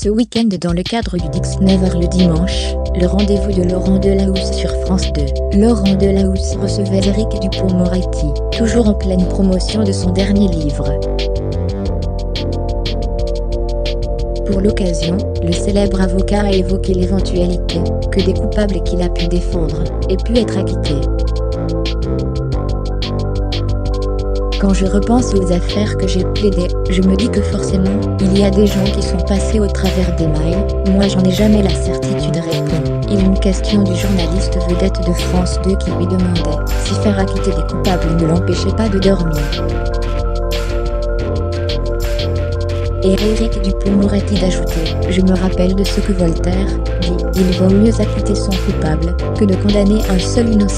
Ce week-end dans le cadre du Dix Never le dimanche, le rendez-vous de Laurent Delahousse sur France 2. Laurent Delahousse recevait Éric Dupond-Moretti, toujours en pleine promotion de son dernier livre. Pour l'occasion, le célèbre avocat a évoqué l'éventualité que des coupables qu'il a pu défendre aient pu être acquittés. Quand je repense aux affaires que j'ai plaidées, je me dis que forcément, il y a des gens qui sont passés au travers des mailles. Moi j'en ai jamais la certitude, répond. Il une question du journaliste vedette de France 2 qui lui demandait si faire acquitter des coupables ne l'empêchait pas de dormir. Et Éric Dupond-Moretti d'ajouter « Je me rappelle de ce que Voltaire dit, il vaut mieux acquitter son coupable que de condamner un seul innocent ».